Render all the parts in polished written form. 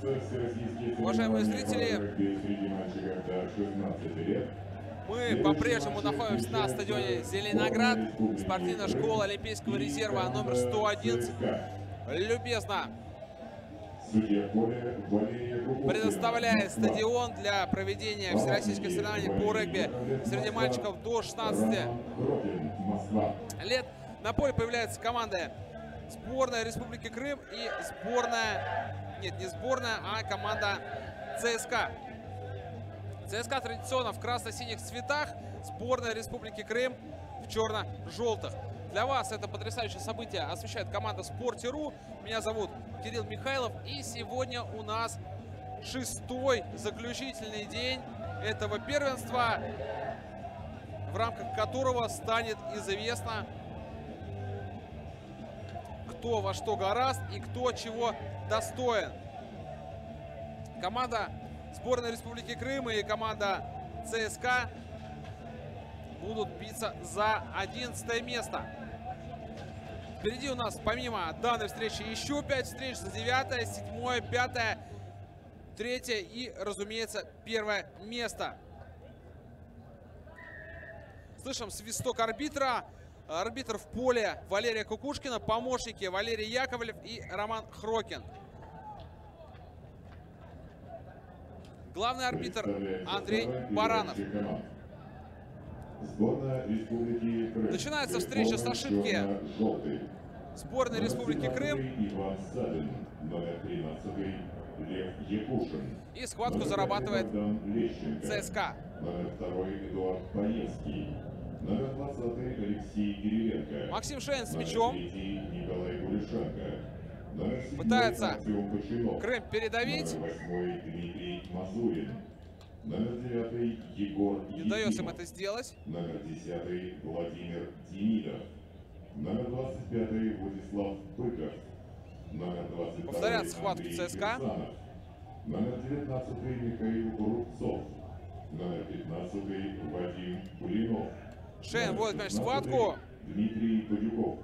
Уважаемые зрители, мы по-прежнему находимся на стадионе Зеленоград, спортивная школа Олимпийского резерва номер 111. Любезно предоставляет стадион для проведения всероссийских соревнований по регби среди мальчиков до 16 лет. На поле появляются команды сборная Республики Крым и сборная, нет, не сборная, а команда ЦСКА. ЦСКА традиционно в красно-синих цветах, сборная Республики Крым в черно-желтых. Для вас это потрясающее событие освещает команда Спорт.ру. Меня зовут Кирилл Михайлов, и сегодня у нас 6-й заключительный день этого первенства, в рамках которого станет известно, кто во что горазд и кто чего достоин. Команда сборной Республики Крым и команда ЦСКА будут биться за 11 место. Впереди у нас помимо данной встречи еще 5 встреч за 9, 7, 5, 3 и, разумеется, 1 место. Слышим свисток арбитра. Арбитр в поле Валерия Кукушкина, помощники Валерий Яковлев и Роман Хрокин. Главный арбитр Андрей Баранов. Начинается встреча с ошибки сборной Республики Крым. И схватку зарабатывает ЦСКА. Максим Шейн с мячом. Пытается Крым передавить. Не удается им это сделать. Номер 10 Владимир Демидов. Номер 25 Владислав Быков. Номер 22 повторяет схватку ЦСКА. Номер 19 Михаил Рубцов. Номер 15 Вадим Кулинов. Шейн вводит мяч в схватку. Дмитрий Подюков.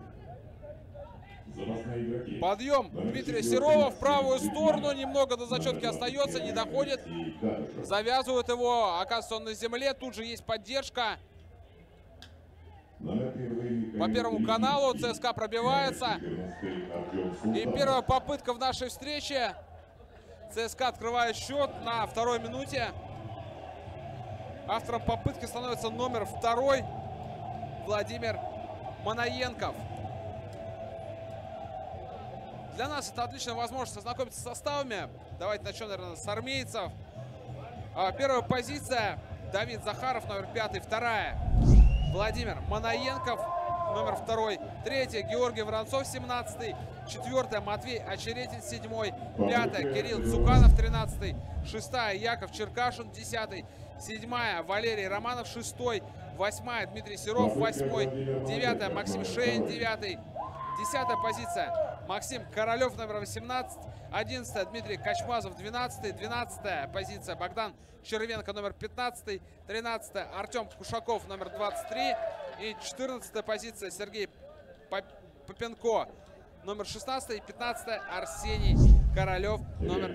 Подъем Дмитрия Серова в правую сторону. Немного до зачетки остается, не доходит. Завязывают его. Оказывается, он на земле. Тут же есть поддержка. По Первому каналу ЦСКА пробивается. И первая попытка в нашей встрече. ЦСКА открывает счет на 2-й минуте. Автором попытки становится номер 2 Владимир Манаенков. Для нас это отличная возможность ознакомиться с составами. Давайте начнем, наверное, с армейцев. Первая позиция Давид Захаров, номер 5, 2 Владимир Манаенков, номер 2, 3 Георгий Воронцов, 17, 4 Матвей Очеретин, 7, 5 Кирилл Цуканов, 13, 6 Яков Черкашин, 10, 7 Валерий Романов, 6, 8 Дмитрий Серов, 8, 9 Максим Шейн, 9, 10-я позиция Максим Королев, номер 18, 11 Дмитрий Качмазов, 12, 12-я позиция Богдан Червенко, номер 15, 13 Артем Кушаков, номер 23 и 14-я позиция Сергей Попенко, номер 16 и 15 Арсений Королев, номер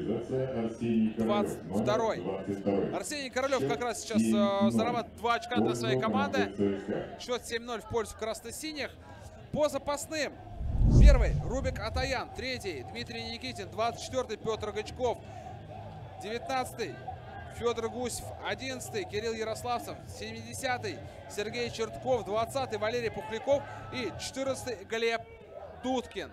22. Арсений Королев как раз сейчас зарабатывает 2 очка для своей команды. Счет 7-0 в пользу красно-синих. По запасным. 1 Рубик Атаян, 3 Дмитрий Никитин, 24 Петр Гачков, 19 Федор Гусев, 11 Кирилл Ярославцев, 70 Сергей Чертков, 20 Валерий Пухляков и 14 Глеб Дудкин.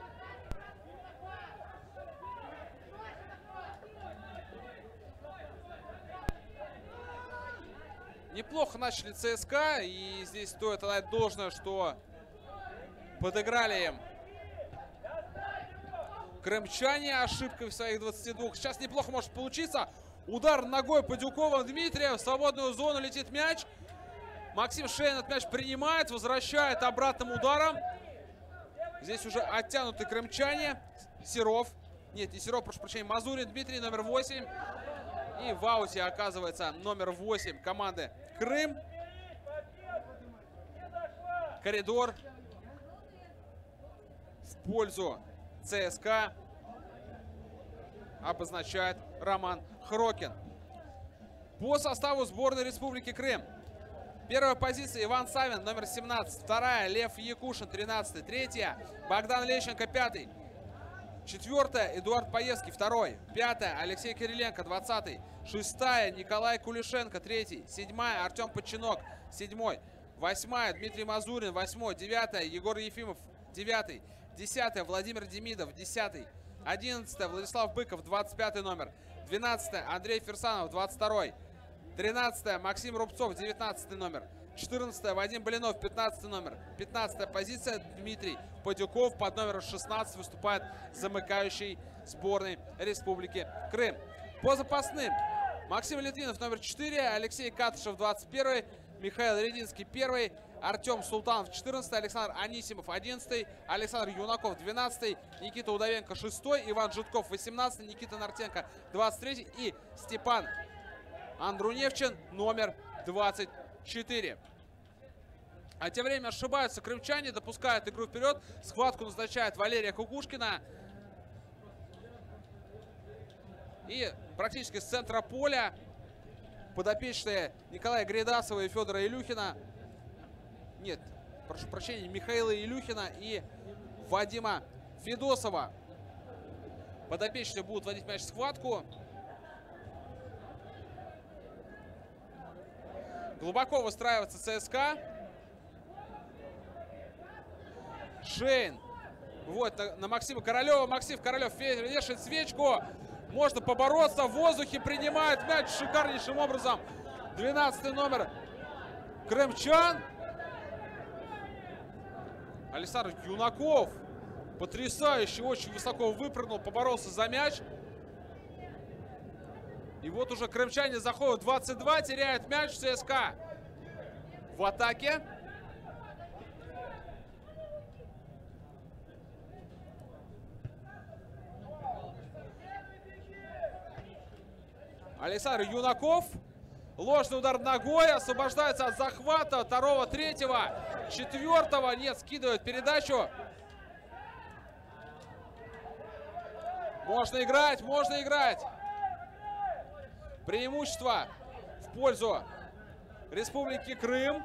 Неплохо начали ЦСКА, и здесь стоит отдать должное, что подыграли им крымчане ошибкой в своих 22. Сейчас неплохо может получиться. Удар ногой Подюкова Дмитрия. В свободную зону летит мяч. Максим Шейн этот мяч принимает, возвращает обратным ударом. Здесь уже оттянуты крымчане. Серов. Нет, не Серов, прошу прощения. Мазурин Дмитрий, номер 8. И в ауте оказывается номер 8 команды Крым. Коридор в пользу ЦСКА. обозначает Роман Хрокин. По составу сборной Республики Крым. Первая позиция Иван Савин, номер 17. Вторая Лев Якушин, 13. Третья Богдан Лещенко, 5. Четвертая Эдуард Паевский, 2. Пятая Алексей Кириленко, 20. Шестая Николай Кулишенко, 3. Седьмая Артем Подчинок, 7. Восьмая Дмитрий Мазурин, 8. Девятая Егор Ефимов, 9. 10 Владимир Демидов, 10. 11 Владислав Быков, 25 номер. 12 Андрей Ферсанов, 22. 13 Максим Рубцов, 19 номер. 14 Вадим Блинов, 15 номер. 15 позиция Дмитрий Падюков под номером 16 выступает замыкающий сборной Республики Крым. По запасным Максим Литвинов, номер 4, Алексей Катышев, 21, Михаил Рединский, 1, Артем Султанов, 14, Александр Анисимов, 11, Александр Юнаков, 12, Никита Удовенко, 6, Иван Житков, 18, Никита Нартенко, 23 и Степан Андруневчин, номер 24. А тем временем ошибаются крымчане, допускают игру вперед. Схватку назначает Валерия Кукушкина. И практически с центра поля подопечные Николая Гридасова и Федора Илюхина. Нет, прошу прощения, Михаила Илюхина и Вадима Федосова. Подопечные будут водить мяч в схватку. Глубоко выстраивается ЦСКА. Шейн выводит на Максима Королева. Максим Королев вешает свечку. Можно побороться. В воздухе принимает мяч шикарнейшим образом. 12 номер крымчан. Александр Юнаков. Потрясающе. Очень высоко выпрыгнул. Поборолся за мяч. И вот уже крымчане заходят. 22. Теряют мяч. ЦСКА в атаке. Александр Юнаков. Ложный удар ногой. Освобождается от захвата. Второго, третьего, четвертого. Нет, скидывает передачу. Можно играть, можно играть. Преимущество в пользу Республики Крым.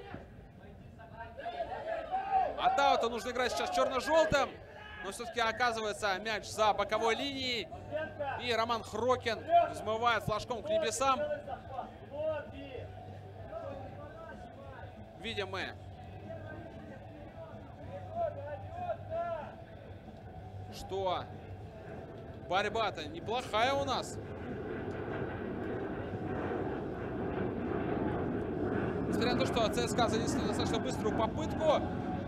От аута нужно играть сейчас черно-желтым. Но все-таки оказывается мяч за боковой линией. И Роман Хрокин взмывает флажком к небесам. Видим мы, что борьба-то неплохая у нас. Несмотря на то, что ЦСКА занесли достаточно быструю попытку,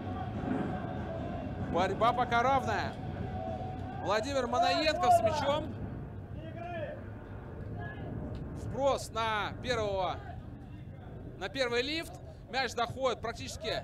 борьба пока равная. Владимир Манаенков с мячом. Вброс на первый лифт. Мяч доходит практически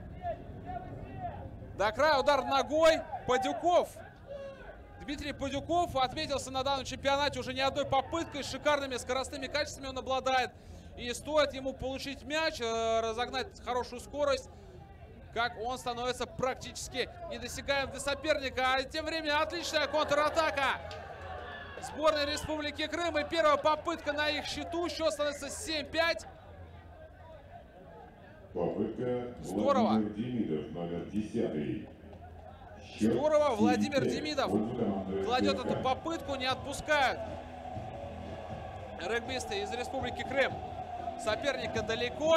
до края. Удар ногой. Падюков. Дмитрий Падюков отметился на данном чемпионате уже не одной попыткой. Шикарными скоростными качествами он обладает. И стоит ему получить мяч, разогнать хорошую скорость, как он становится практически недосягаем для соперника. А тем временем отличная контратака сборной Республики Крым. И первая попытка на их счету. Счет становится 7-5. Попытка. Здорово. Владимир Демидов, номер 10. Здорово. Владимир Демидов кладет эту попытку. Не отпускают регбисты из Республики Крым соперника далеко.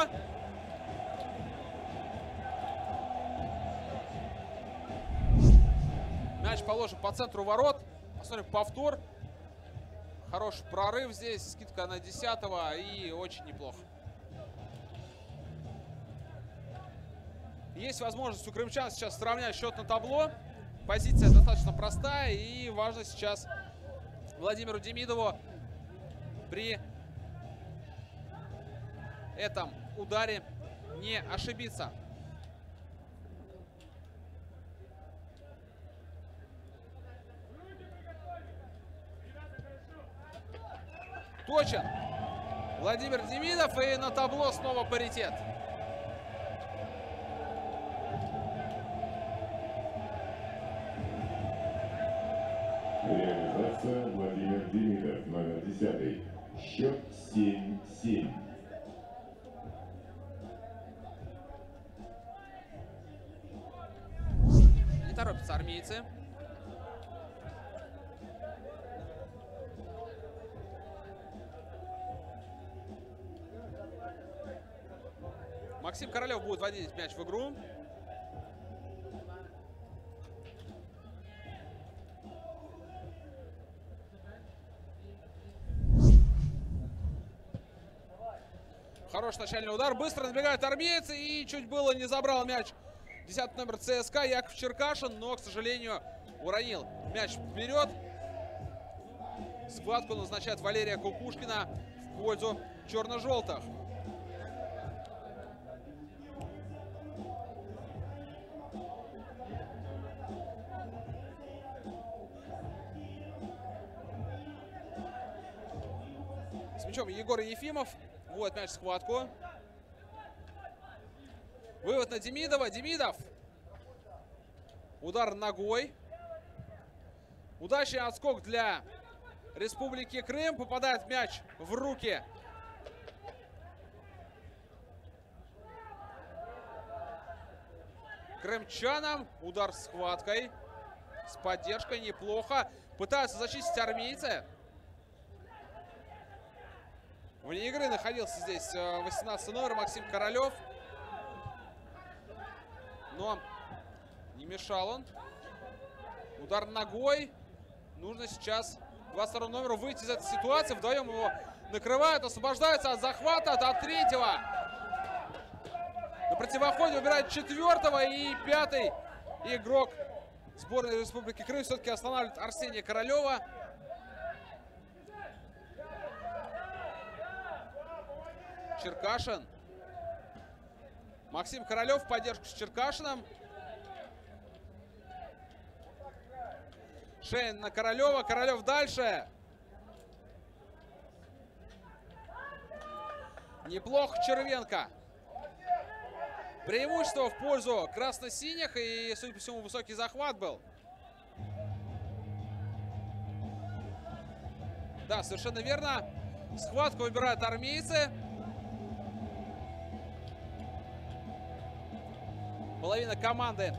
Мяч положен по центру ворот. Посмотрим повтор. Хороший прорыв здесь. Скидка на 10-го. И очень неплохо. Есть возможность у крымчан сейчас сравнять счет на табло. Позиция достаточно простая. И важно сейчас Владимиру Демидову при этом ударе не ошибиться. Точен Владимир Демидов, и на табло снова паритет. Реализация сражаться Владимир Демидов, номер 10. Счет 7-7. Не торопятся армейцы. Максим Королев будет вводить мяч в игру. Хороший начальный удар. Быстро набегают армейцы. И чуть было не забрал мяч 10 номер ЦСКА Яков Черкашин. Но, к сожалению, уронил мяч вперед. Схватку назначает Валерия Кукушкина в пользу черно-желтых. С мячом Егор Ефимов. Вот мяч в схватку. Вывод на Демидова. Демидов. Удар ногой. Удачный отскок для Республики Крым. Попадает мяч в руки крымчанам. Удар с схваткой. С поддержкой. Неплохо. Пытаются зачистить армейцы. Вне игры находился здесь 18 номер Максим Королев. Но не мешал он. Удар ногой. Нужно сейчас 22 номеру выйти из этой ситуации. Вдвоем его накрывают. Освобождаются от захвата, от третьего. На противоходе выбирает четвертого. И пятый игрок сборной Республики Крым все-таки останавливает Арсения Королева. Черкашин. Максим Королев в поддержку с Черкашиным. Шейн на Королева. Королев дальше. Неплохо Червенко. Преимущество в пользу красно-синих. И, судя по всему, высокий захват был. Да, совершенно верно. Схватку выбирают армейцы. Половина команды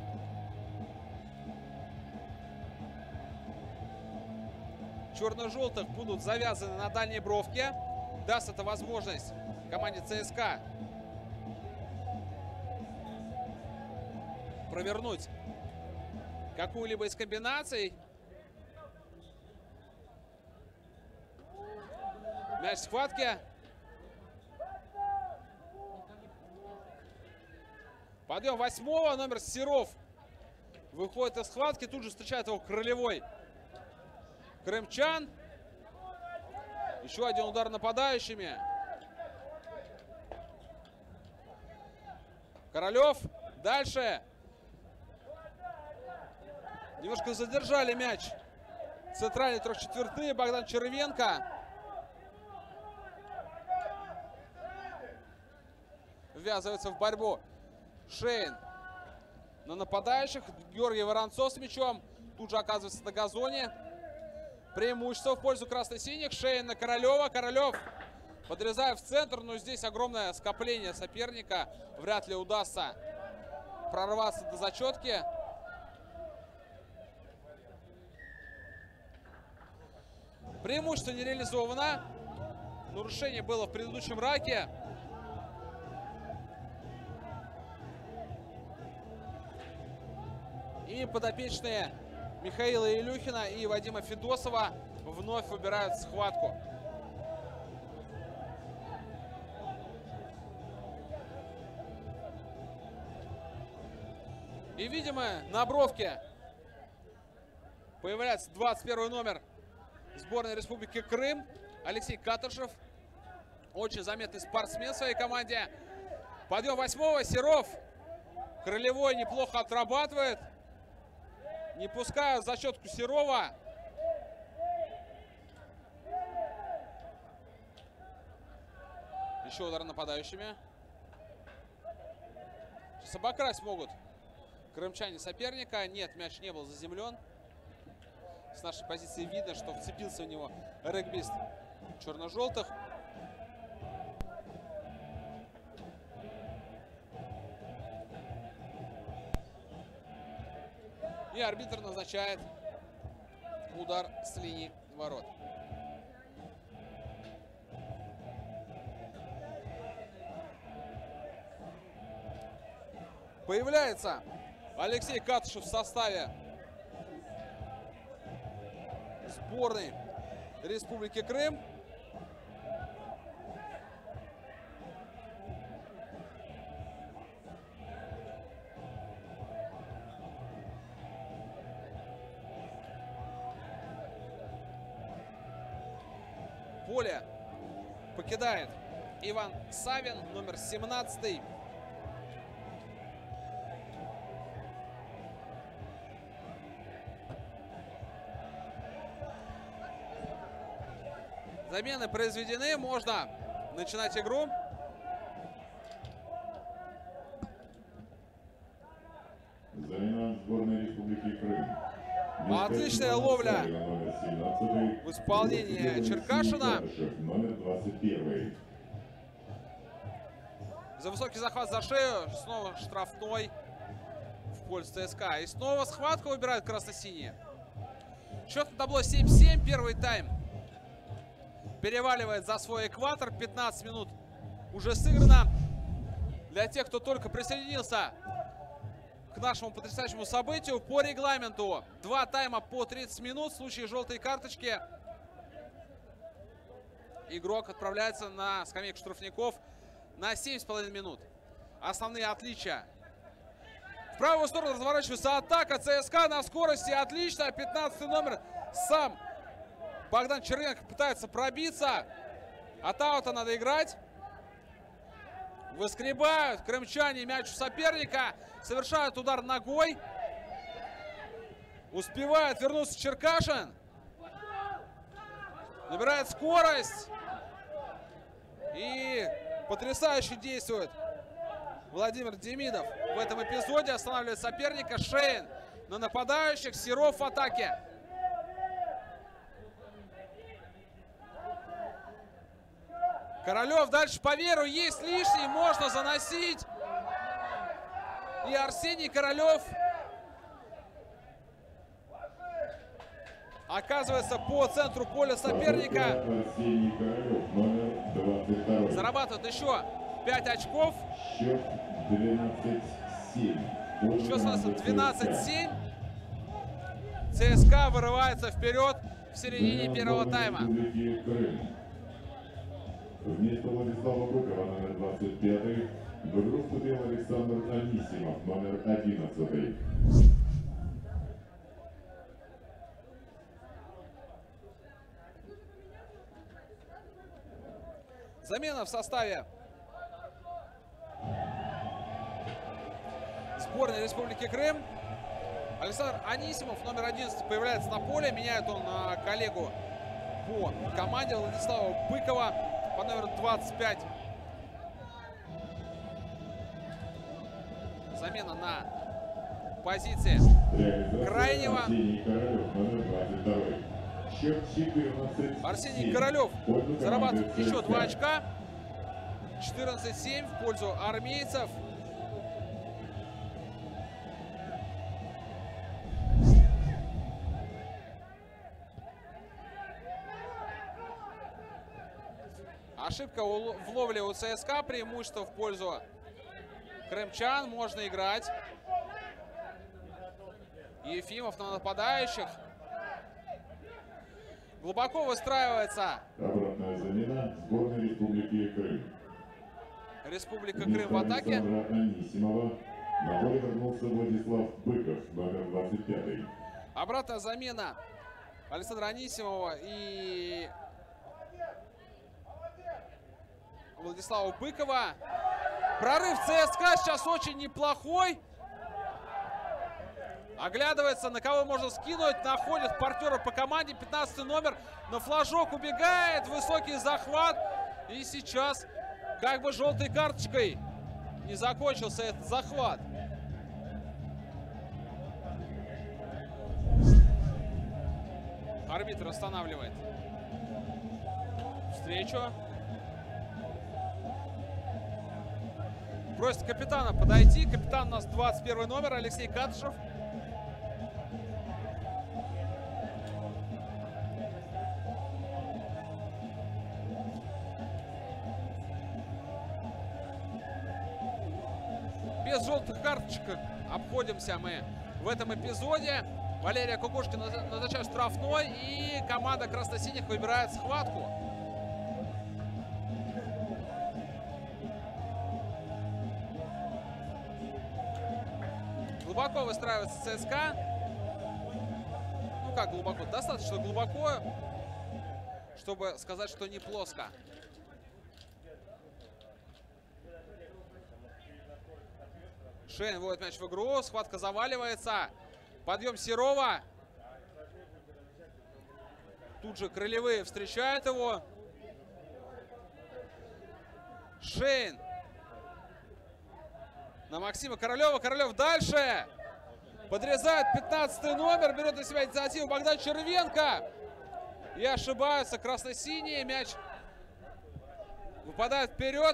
черно-желтых будут завязаны на дальней бровке. Даст это возможность команде ЦСКА провернуть какую-либо из комбинаций. Мяч в схватке. Подъем 8-го, номер Серов выходит из схватки, тут же встречает его Крылевой крымчан. Еще один удар нападающими. Королев дальше. Немножко задержали мяч. Центральный трехчетвертый Богдан Червенко. Ввязывается в борьбу Шейн на нападающих. Георгий Воронцов с мячом. Тут же оказывается на газоне. Преимущество в пользу красно-синих. Шейн на Королева. Королев подрезает в центр. Но здесь огромное скопление соперника. Вряд ли удастся прорваться до зачетки. Преимущество не реализовано. Нарушение было в предыдущем раке. И подопечные Михаила Илюхина и Вадима Федосова вновь выбирают схватку. И, видимо, на бровке появляется 21 номер сборной Республики Крым Алексей Катышев. Очень заметный спортсмен в своей команде. Подъем 8-го. Серов. Крылевой неплохо отрабатывает. Не пуская зачетку Серова. Еще удар нападающими. Сейчас обокрасть могут крымчане соперника. Нет, мяч не был заземлен. С нашей позиции видно, что вцепился в него регбист черно-желтых. И арбитр назначает удар с линии ворот. Появляется Алексей Катышев в составе сборной Республики Крым. Поле покидает Иван Савин, номер 17. Замены произведены, можно начинать игру. Замена сборной Республики Крым. Отличная ловля в исполнении Черкашина. Номер 21. За высокий захват за шею. Снова штрафной в пользу ЦСКА. И снова схватку выбирают красно-синие. Счет на табло 7-7. Первый тайм переваливает за свой экватор. 15 минут уже сыграно. Для тех, кто только присоединился к нашему потрясающему событию, по регламенту 2 тайма по 30 минут. В случае желтой карточки игрок отправляется на скамейку штрафников на 7,5 минут. Основные отличия. В правую сторону разворачивается атака ЦСКА на скорости. Отлично. 15 номер сам Богдан Черненко пытается пробиться. От аута надо играть. Выскребают крымчане мяч у соперника. Совершают удар ногой. Успевает вернуться Черкашин. Набирает скорость. И потрясающе действует Владимир Демидов в этом эпизоде. Останавливает соперника. Шейн на нападающих. Серов в атаке. Королев дальше по веру. Есть лишний. Можно заносить. И Арсений Королев оказывается по центру поля соперника. Арсений Королев, номер 22. Зарабатывает еще 5 очков. Счет 12-7. Счет становится 12-7. ЦСКА вырывается вперед в середине первого тайма. Вместо Владислава Быкова, номер 25, в игру вступил Александр Анисимов, номер 11. Замена в составе сборной Республики Крым. Александр Анисимов, номер 11, появляется на поле. Меняет он коллегу по команде Владислава Быкова по номеру 25. Замена на позиции крайнего. Арсений Королев зарабатывает еще 2 очка. 14-7 в пользу армейцев. Ошибка в ловле у ЦСКА. Преимущество в пользу крымчан. Можно играть. Ефимов на нападающих. Глубоко выстраивается. Обратная замена сборной Республики Крым. Республика Крым в атаке. Анисимова. На поле вернулся Владислав Быков, номер 25. Обратная замена Александра Анисимова и Владислава Быкова. Прорыв ЦСКА сейчас очень неплохой. Оглядывается, на кого можно скинуть. Находит партнера по команде. 15 номер на флажок убегает. Высокий захват. И сейчас как бы желтой карточкой не закончился этот захват. Арбитр останавливает встречу. Просит капитана подойти. Капитан у нас 21 номер Алексей Катышев. Без желтых карточек обходимся мы в этом эпизоде. Валерия Кукушкина назначает штрафной, и команда красно-синих выбирает схватку. Глубоко выстраивается ЦСКА. Ну как глубоко? Достаточно глубоко, чтобы сказать, что не плоско. Шейн вводит мяч в игру. Схватка заваливается. Подъем Серова. Тут же крылевые встречают его. Шейн на Максима Королева. Королев дальше. Подрезает 15-й номер. Берет на себя инициативу Богдан Червенко. И ошибаются красно-синие. Мяч выпадает вперед.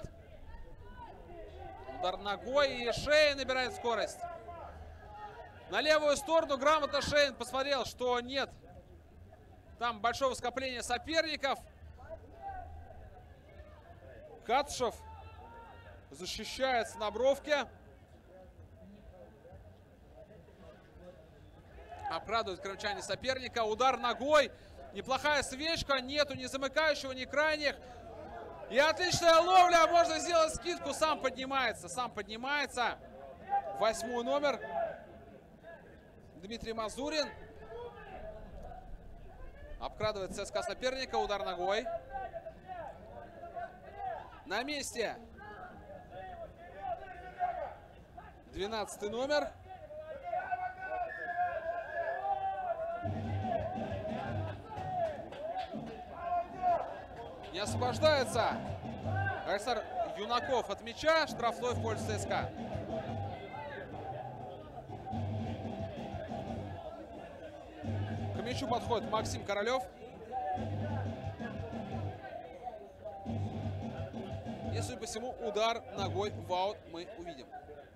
Удар ногой, и Шейн набирает скорость. На левую сторону грамотно Шейн посмотрел, что нет там большого скопления соперников. Катышев защищается на бровке. Обкрадывают крымчане соперника. Удар ногой. Неплохая свечка. Нету ни замыкающего, ни крайних. И отличная ловля. Можно сделать скидку. Сам поднимается. Сам поднимается. 8-й номер. Дмитрий Мазурин. Обкрадывает ЦСКА соперника. Удар ногой. На месте 12-й номер. Не освобождается Александр Юнаков от мяча. Штрафной в пользу ЦСКА. К мячу подходит Максим Королев. И, судя по всему, удар ногой в аут мы увидим.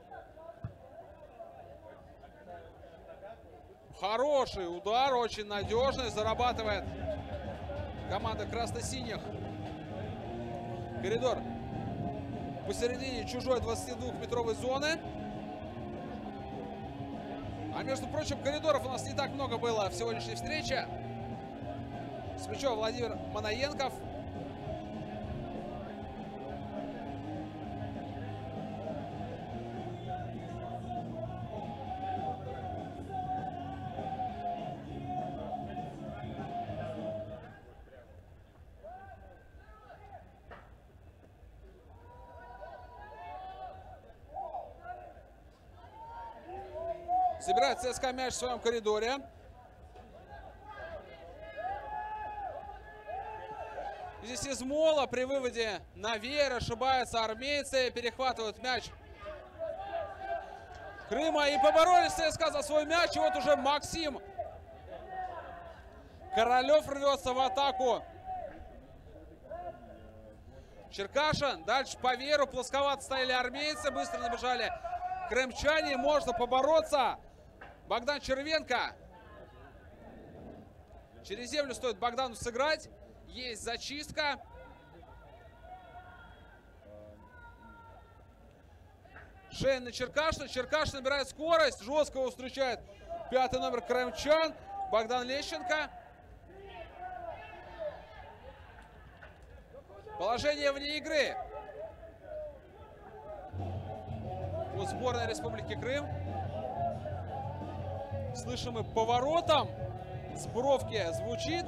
Хороший удар, очень надежный. Зарабатывает команда красно-синих. Коридор посередине чужой 22-метровой зоны. А между прочим, коридоров у нас не так много было в сегодняшней встрече. С мячом Владимир Манаенков. Собирает ЦСКА мяч в своем коридоре. Здесь Измола при выводе на веер ошибаются армейцы. Перехватывают мяч Крыма. И поборолись ЦСКА за свой мяч. И вот уже Максим Королев рвется в атаку. Черкашин. Дальше по вееру. Плосковато стояли армейцы. Быстро набежали крымчане. Можно побороться. Богдан Червенко. Через землю стоит Богдану сыграть. Есть зачистка. Шейн на Черкашина. Черкашин набирает скорость. Жестко его встречает 5-й номер крымчан. Богдан Лещенко. Положение вне игры у сборной Республики Крым. Слышим и поворотом с бровки звучит.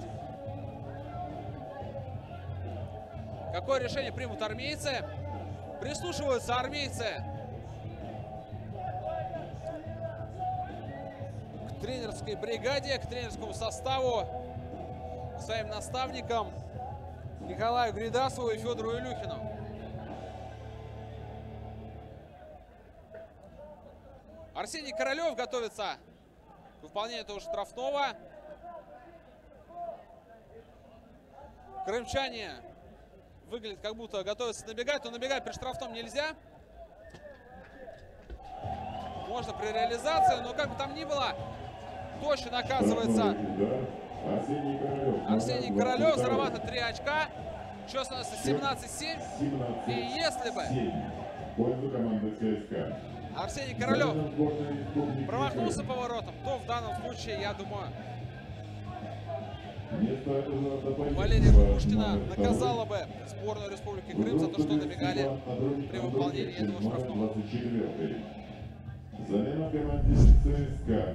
Какое решение примут армейцы? Прислушиваются армейцы к тренерской бригаде, к тренерскому составу, к своим наставникам Николаю Гридасову и Федору Илюхину. Арсений Королев готовится к выполнению этого штрафного. Крымчане выглядят, как будто готовятся набегать, но набегать при штрафном нельзя. Можно при реализации, но как бы там ни было, точно оказывается Арсений Королев зарабатывает 3 очка. Счет становится 17-7. И если бы Арсений Королев промахнулся поворотом, то в данном случае, я думаю, Валерия Кукушкина наказала бы сборную Республики Крым за то, что набегали при выполнении этого штрафного. Замена в команде ЦСКА.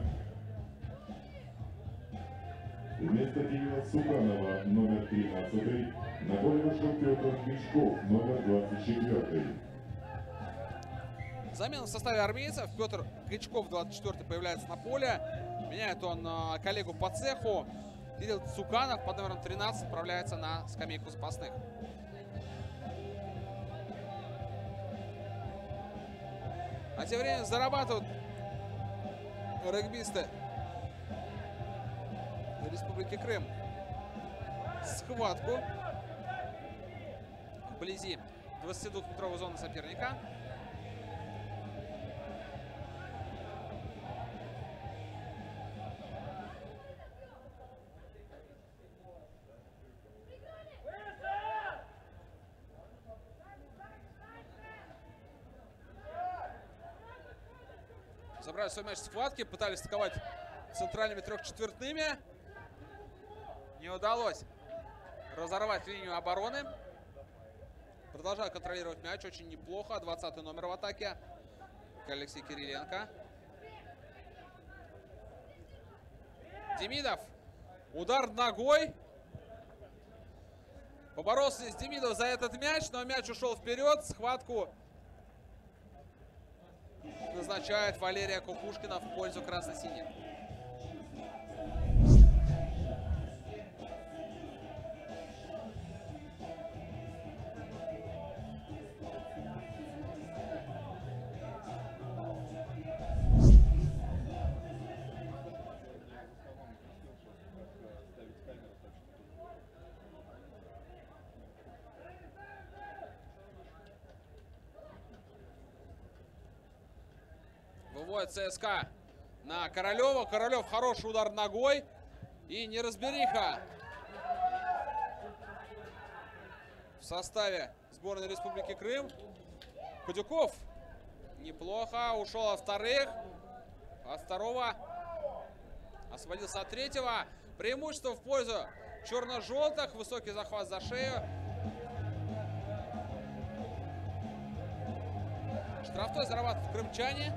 Вместо Кирилла Суканова, номер 13, на поле вышел Петр Кричков, номер 24. Замена в составе армейцев. Петр Кричков, 24, появляется на поле. Меняет он коллегу по цеху. Кирилл Цуканов под номером 13 отправляется на скамейку запасных. А тем временем зарабатывают регбисты Республики Крым схватку вблизи 22-метровой зоны соперника. Забрали свой мяч с схватки, пытались атаковать центральными трехчетвертными. Не удалось разорвать линию обороны. Продолжают контролировать мяч очень неплохо. 20-й номер в атаке. Алексей Кириленко. Демидов. Удар ногой. Поборолся здесь Демидов за этот мяч, но мяч ушел вперед. Схватку назначает Валерия Кукушкина в пользу красно-синих. Выводит ЦСКА на Королева. Королев хороший удар ногой. И неразбериха в составе сборной Республики Крым. Кудюков неплохо ушел от вторых. От второго освободился от третьего. Преимущество в пользу черно-желтых. Высокий захват за шею. Штрафной зарабатывают крымчане.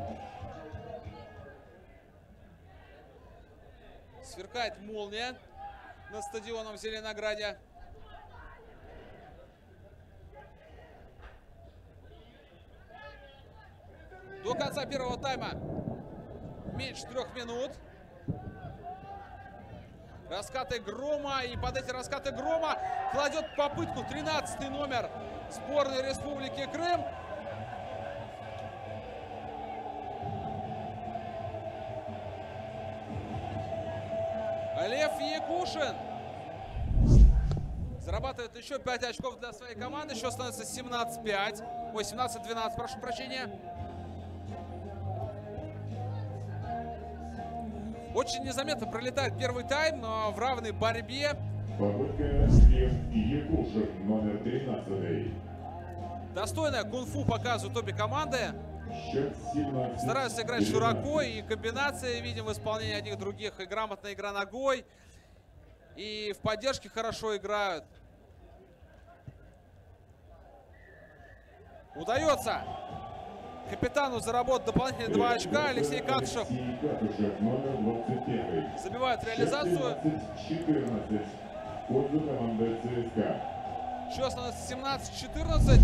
Сверкает молния над стадионом в Зеленограде. До конца первого тайма меньше 3 минут. Раскаты грома. И под эти раскаты грома кладет попытку 13-й номер сборной Республики Крым. Лев Якушин зарабатывает еще 5 очков для своей команды. Еще становится 17-5. Ой, 17-12, прошу прощения. Очень незаметно пролетает первый тайм, но в равной борьбе. Попытка Лев Якушин, номер 13. Достойная кунг-фу показывают обе команды. Стараются играть широко, и комбинации видим в исполнении одних других. И грамотная игра ногой. И в поддержке хорошо играют. Удается капитану заработать дополнительные 2 очка. Алексей Катушев забивает реализацию. 14 в пользу команды ЦСКА. Счет становится 17-14.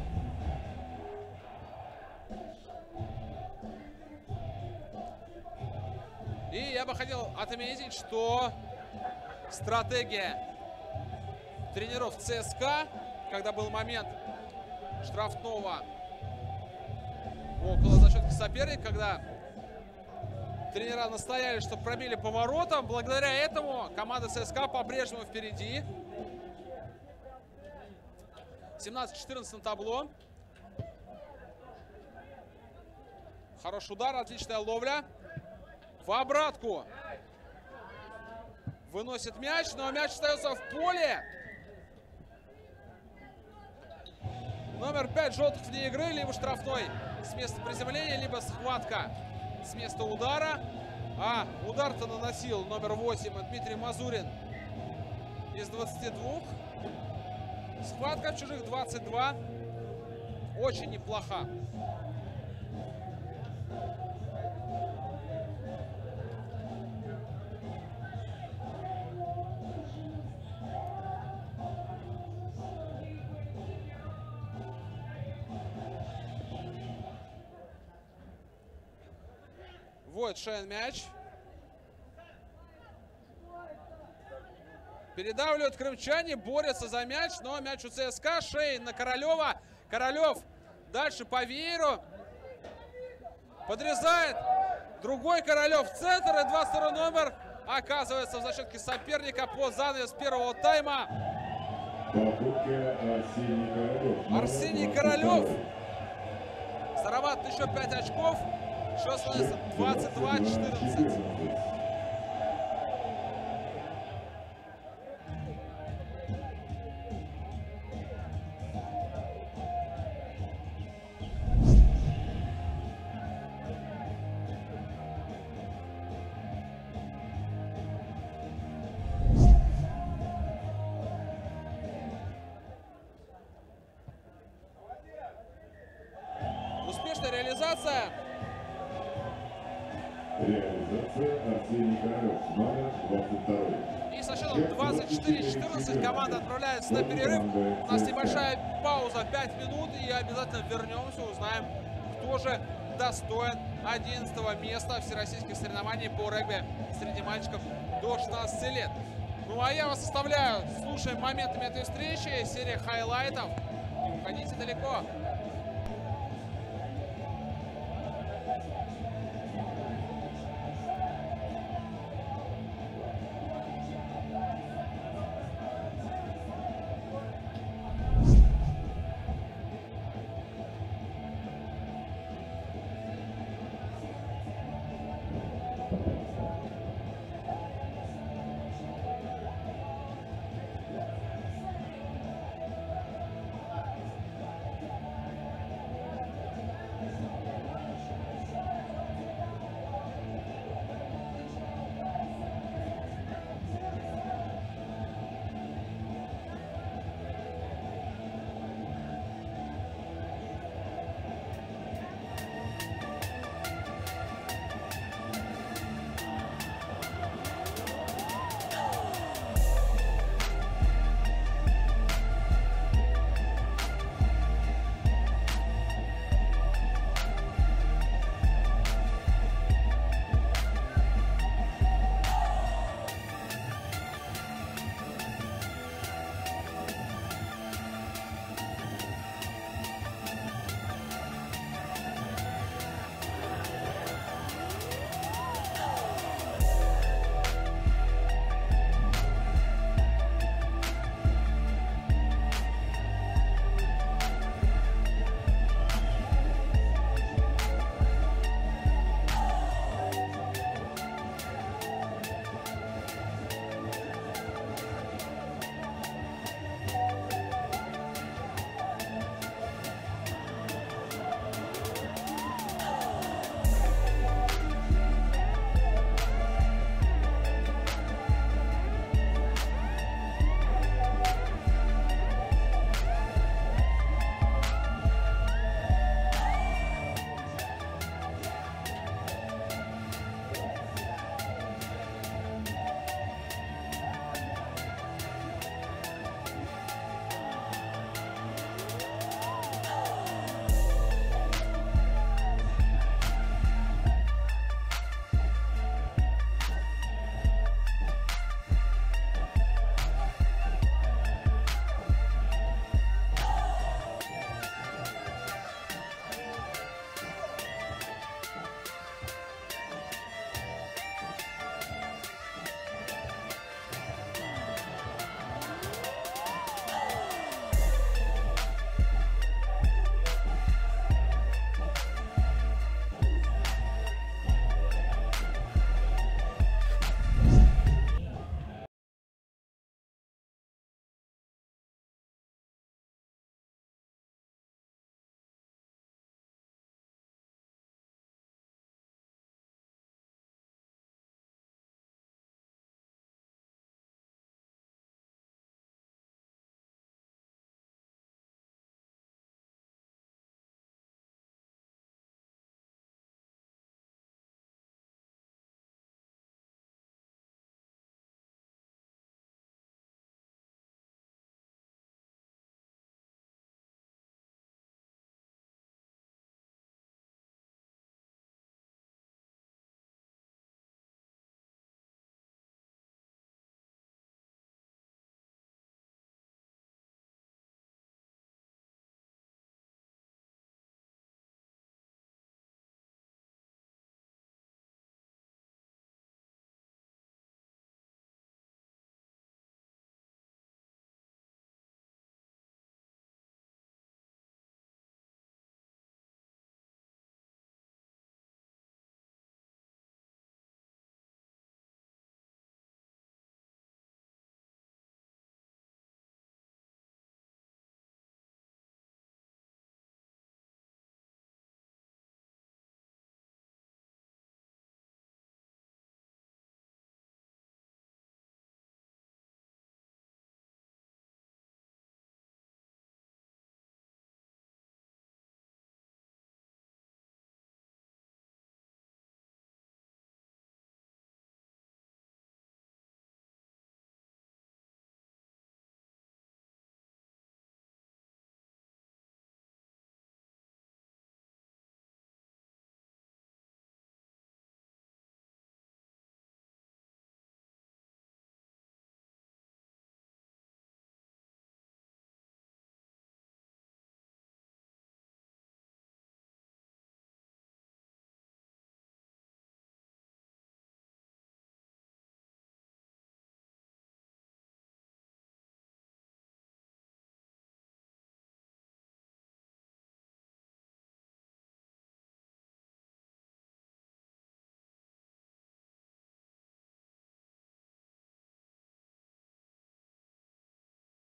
И я бы хотел отметить, что стратегия тренеров ЦСКА, когда был момент штрафного около зачетки соперника, когда тренера настояли, что пробили поворотом, благодаря этому команда ЦСКА по-прежнему впереди. 17-14 на табло. Хороший удар, отличная ловля. В обратку. Выносит мяч, но мяч остается в поле. Номер 5 желтых вне игры, либо штрафной с места приземления, либо схватка с места удара. А удар-то наносил номер 8 Дмитрий Мазурин из 22. Схватка в чужих 22. Очень неплоха. Вводит Шейн мяч. Передавливают крымчане, борются за мяч, но мяч у ЦСКА. Шейн на Королева. Королев дальше по вееру. Подрезает. Другой Королев в центр. И 22 номер оказывается в зачетке соперника по занавес первого тайма. Арсений Королев. Зарабатывает еще 5 очков. Счет становится 22-14. Успешная реализация. Реализация Арсений Королев, номер 22. И со счетом 24-14 команда отправляется на перерыв. У нас небольшая пауза, 5 минут, и обязательно вернемся, узнаем, кто же достоин 11 места всероссийских соревнований по регби среди мальчиков до 16 лет. Ну а я вас оставляю, слушаем моментами этой встречи, серия хайлайтов. Не уходите далеко.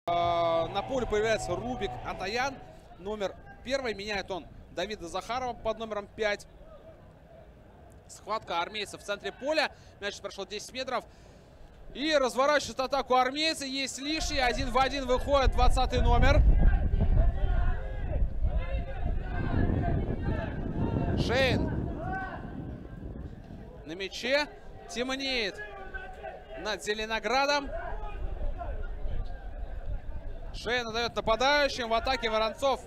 На поле появляется Рубик Атаян, номер 1. Меняет он Давида Захарова под номером 5. Схватка армейцев в центре поля. Мяч прошел 10 метров. И разворачивают атаку армейцы. Есть лишний. 1 в 1 выходит 20-й номер. Шейн на мяче. Темнеет над Зеленоградом. Шейн отдает нападающим. В атаке Воронцов.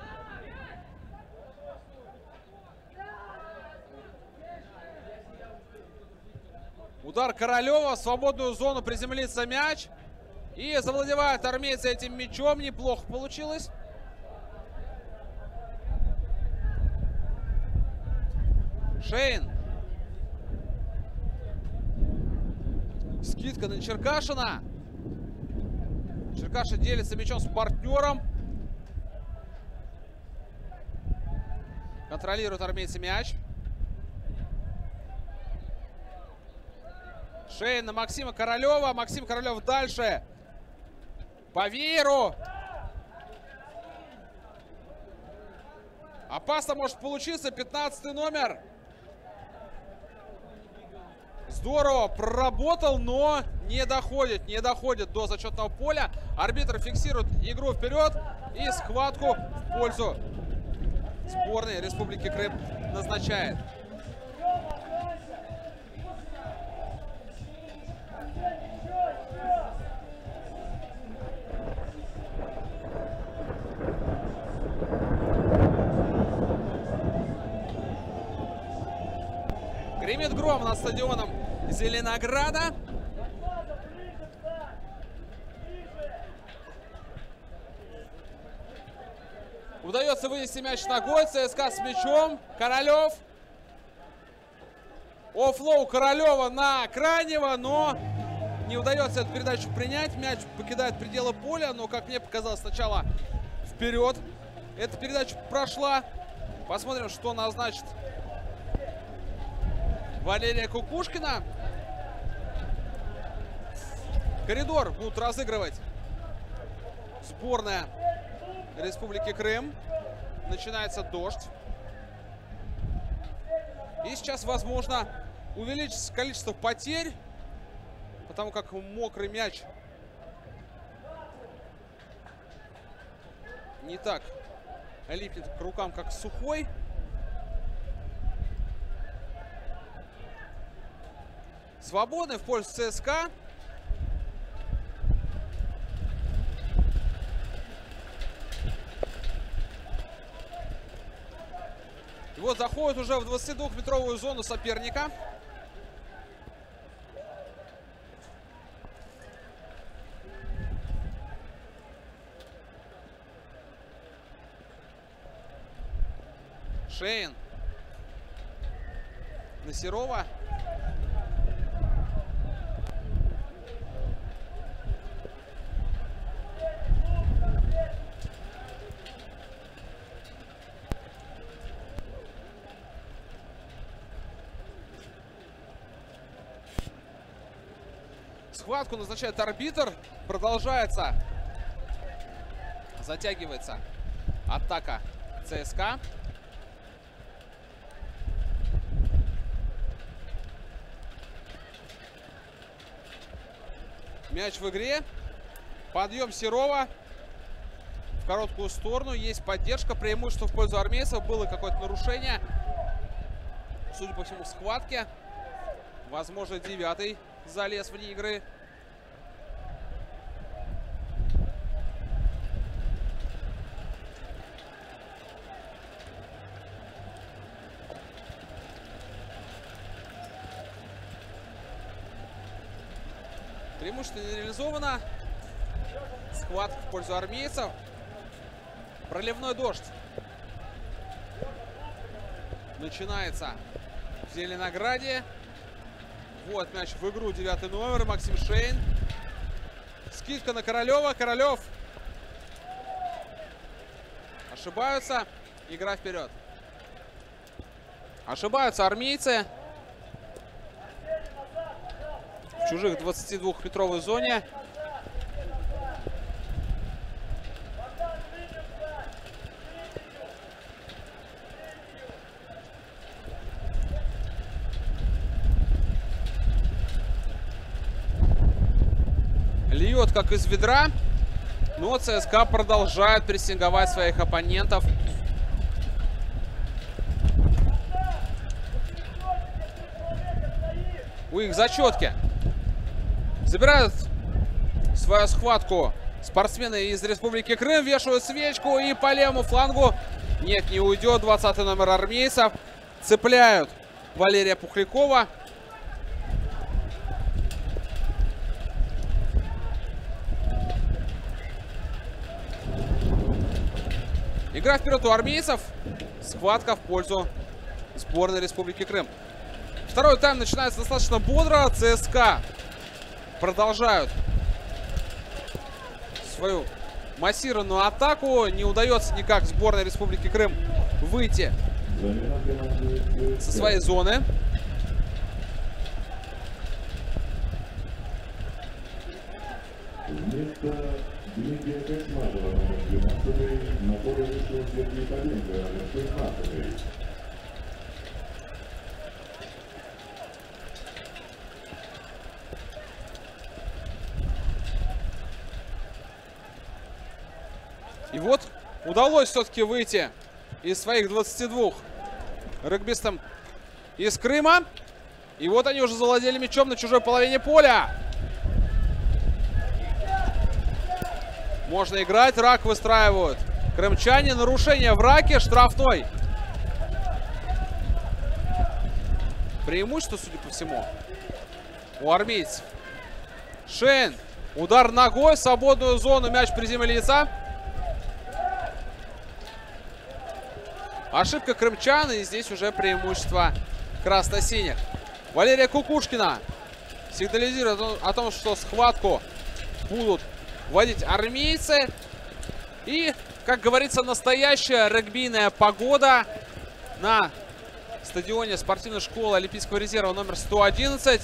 Удар Королева. В свободную зону приземлится мяч. И завладевают армейцы этим мячом. Неплохо получилось. Шейн. Скидка на Черкашина. Черкашин делится мячом с партнером. Контролируют армейцы мяч. Шейн на Максима Королева. Максим Королев дальше. По вееру. Опасно может получиться. 15-й номер. Здорово проработал, но не доходит до зачетного поля. Арбитр фиксирует игру вперед и схватку в пользу сборной Республики Крым назначает. Гремит гром над стадионом Зеленограда. Удается вынести мяч ногой. ЦСКА с мячом. Королев. Оффлоу Королева на крайнего, но не удается эту передачу принять. Мяч покидает пределы поля, но, как мне показалось, сначала вперед. Эта передача прошла. Посмотрим, что назначит Валерия Кукушкина. Коридор будут разыгрывать сборная Республики Крым. Начинается дождь. И сейчас, возможно, увеличится количество потерь, потому как мокрый мяч не так липнет к рукам, как сухой. Свободный в пользу ЦСКА. И вот заходит уже в 22-метровую зону соперника. Шейн на Серова. Схватку назначает арбитр. Продолжается. Затягивается атака ЦСКА. Мяч в игре. Подъем Серова в короткую сторону. Есть поддержка. Преимущество в пользу армейцев. Было какое-то нарушение. Судя по всему, в схватке. Возможно, 9-й залез вне игры. Преимущество не реализовано. Схватка в пользу армейцев. Проливной дождь начинается в Зеленограде. Вот мяч в игру. 9-й номер. Максим Шейн. Скидка на Королева. Королев. Ошибаются. Игра вперед. Ошибаются армейцы. В чужих 22-метровой зоне. бьет как из ведра. Но ЦСКА продолжает прессинговать своих оппонентов. У их зачетки. Забирают свою схватку спортсмены из Республики Крым. Вешают свечку и по левому флангу. Нет, не уйдет. 20-й номер армейцев. Цепляют Валерия Пухлякова. Игра вперед у армейцев. Схватка в пользу сборной Республики Крым. Второй тайм начинается достаточно бодро. ЦСКА продолжают свою массированную атаку. Не удается никак сборной Республики Крым выйти со своей зоны. Вместо Дмитрия Косматова номер 12 на поле вышел Сергей Поленко номер 16. И вот удалось все-таки выйти из своих 22 регбистам из Крыма. И вот они уже завладели мячом на чужой половине поля. Можно играть, рак выстраивают. Крымчане, нарушение в раке, штрафной. Преимущество, судя по всему, у армейцев. Шейн, удар ногой в свободную зону, мяч приземлится. Ошибка крымчан, и здесь уже преимущество красно-синих. Валерия Кукушкина сигнализирует о том, что схватку будут вводить армейцы. И, как говорится, настоящая регбийная погода на стадионе спортивной школы Олимпийского резерва номер 111.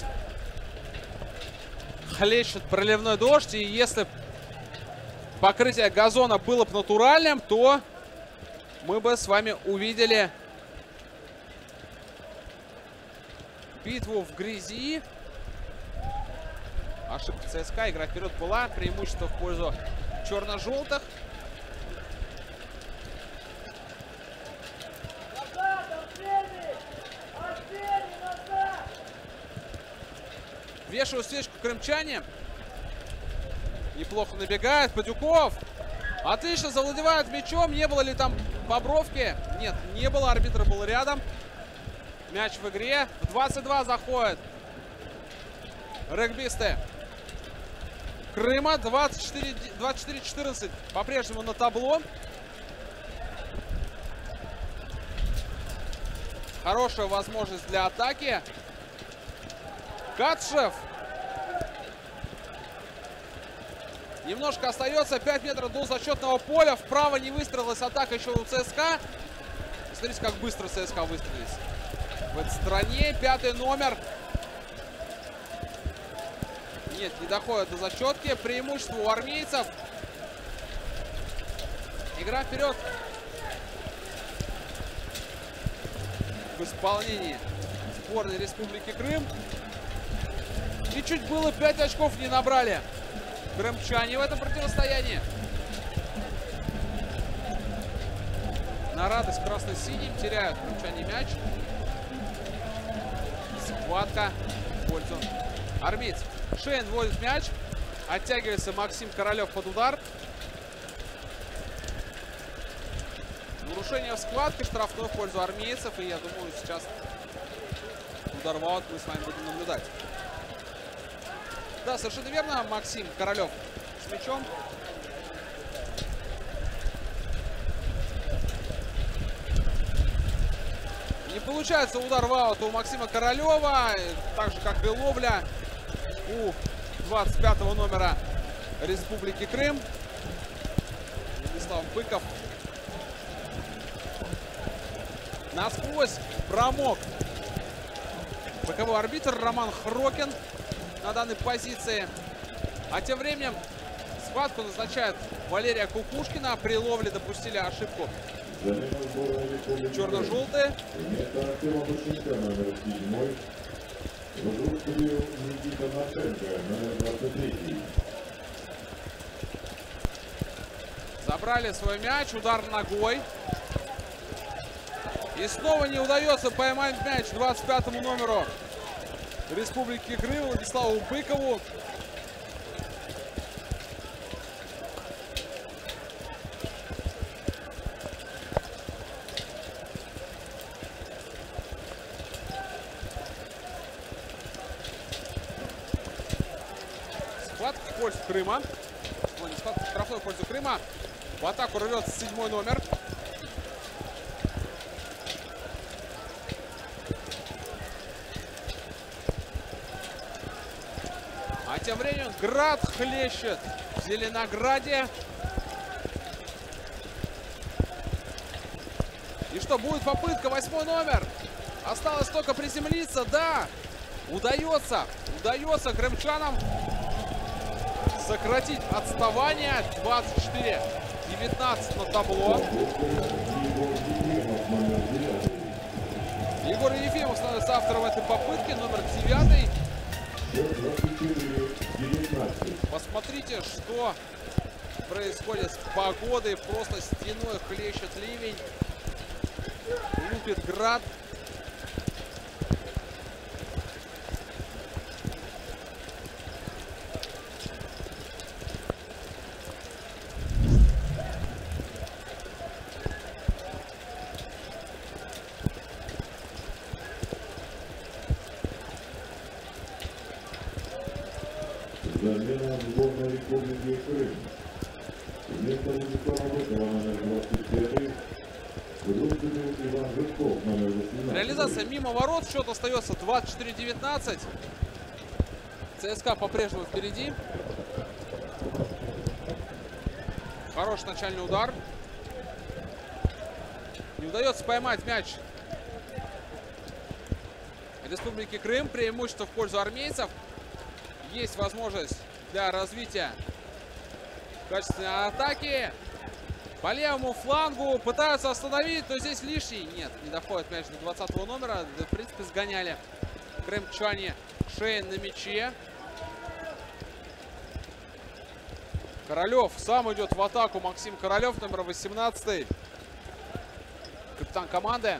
Хлещет проливной дождь, и если покрытие газона было бы натуральным, то мы бы с вами увидели битву в грязи. Ошибка ЦСКА. Игра вперед была. Преимущество в пользу черно-желтых. Вешают свечку крымчане. Неплохо набегает. Падюков. Отлично завладевает мячом. Не было ли там бобровки? Нет, не было. Арбитр был рядом. Мяч в игре. В 22 заходят регбисты Крыма. 24-14 по-прежнему на табло. Хорошая возможность для атаки. Катшев. Немножко остается. 5 метров до зачетного поля. Вправо не выстрелилась атака еще у ЦСКА. Смотрите, как быстро ЦСКА выстрелились в этой стороне. 5-й номер. Нет, не доходит до зачетки. Преимущество у армейцев. Игра вперед в исполнении сборной Республики Крым. И чуть было 5 очков не набрали крымчане в этом противостоянии. На радость красно-синим теряют крымчане мяч. Схватка в пользу армейцев. Шейн вводит мяч. Оттягивается Максим Королев под удар. Нарушение в схватке. Штрафной в пользу армейцев. И я думаю, сейчас удар в аут мы с вами будем наблюдать. Да, совершенно верно. Максим Королев с мячом. Не получается удар в аут у Максима Королева. Так же, как и ловля у 25-го номера Республики Крым. Владислав Быков. Насквозь промок боковой арбитр Роман Хрокин на данной позиции. А тем временем схватку назначает Валерия Кукушкина. При ловле допустили ошибку черно-желтые. Вместо Артема Бушенко номер 7. В игру вступил Никита Машенко номер 23. Забрали свой мяч. Удар ногой. И снова не удается поймать мяч 25-му номеру Республики Крым Владиславу Быкову. Схватка в пользу Крыма. Ой, не схватка, штрафной в пользу Крыма. В атаку рвется 7-й номер. А тем временем Град хлещет в Зеленограде. И что, будет попытка, 8-й номер. Осталось только приземлиться, да. Удается крымчанам сократить отставание. 24-19 на табло. Егор Ефимов становится автором этой попытки, номер 9. Посмотрите, что происходит с погодой. Просто стеной хлещет ливень. Лупит град. Замена сборной Республики Крым. Вместо Владислава Быкова, номер 25, выступил Иван Жирков, номер 18. Реализация мимо ворот. Счет остается 24-19. ЦСКА по-прежнему впереди. Хороший начальный удар. Не удается поймать мяч Республики Крым. Преимущество в пользу армейцев. Есть возможность для развития качественной атаки. По левому флангу пытаются остановить, но здесь лишний. Нет, не доходит мяч до 20-го номера. Да, в принципе, сгоняли крымчане Шейн на мяче. Королев сам идет в атаку. Максим Королев, номер 18. Капитан команды.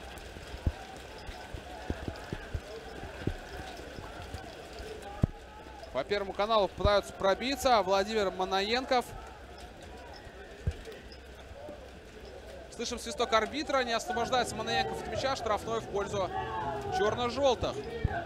По Первому каналу пытаются пробиться. Владимир Манаенков. Слышим свисток арбитра. Не освобождается Манаенков от мяча. Штрафной в пользу черно-желтых.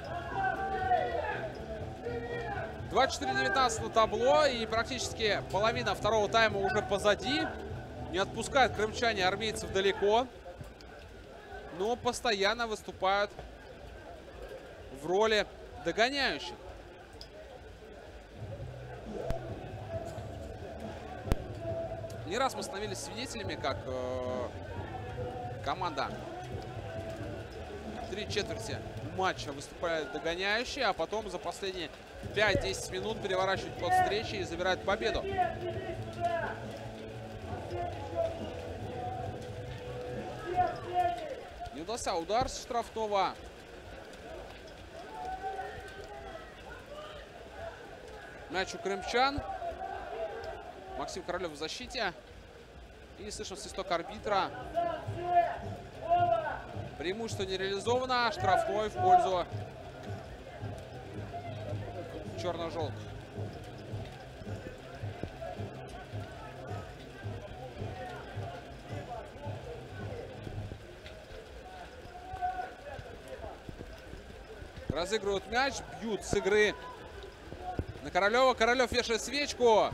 24-19 на табло. И практически половина второго тайма уже позади. Не отпускают крымчане армейцев далеко. Но постоянно выступают в роли догоняющих. Не раз мы становились свидетелями, как команда 3/4 матча выступает догоняющие, а потом за последние 5-10 минут переворачивает ход встречи и забирает победу. Не удался удар с штрафного. Мяч у крымчан. Максим Королев в защите. И слышим свисток арбитра. Преимущество не реализовано. Штрафной в пользу черно-желтых. Разыгрывают мяч, бьют с игры на Королева. Королев вешает свечку.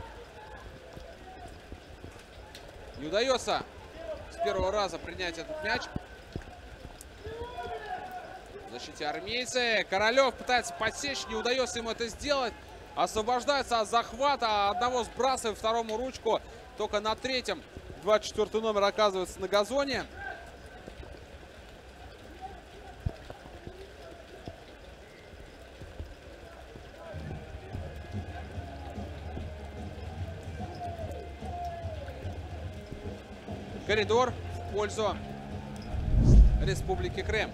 Не удается с первого раза принять этот мяч. В защите армейцы. Королев пытается подсечь, не удается ему это сделать. Освобождается от захвата. Одного сбрасывает, второму ручку. Только на третьем 24 номер оказывается на газоне. Коридор в пользу Республики Крым.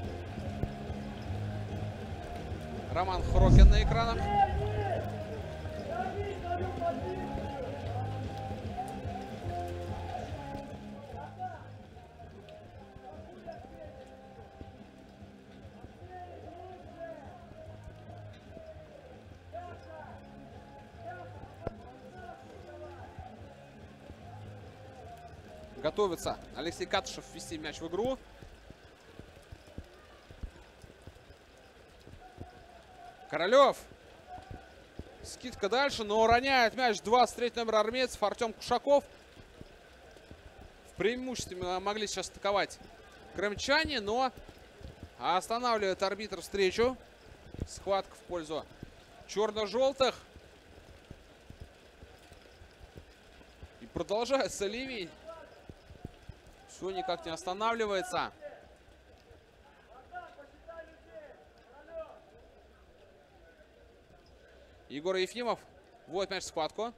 Роман Хрокин на экранах. Готовится Алексей Катышев ввести мяч в игру. Королев. Скидка дальше, но роняет мяч 23 номер армейцев Артем Кушаков. В преимуществе могли сейчас атаковать крымчане, но останавливает арбитр встречу. Схватка в пользу черно-желтых. И продолжается ливень. Все никак не останавливается. Егор Ефимов вводит мяч в схватку.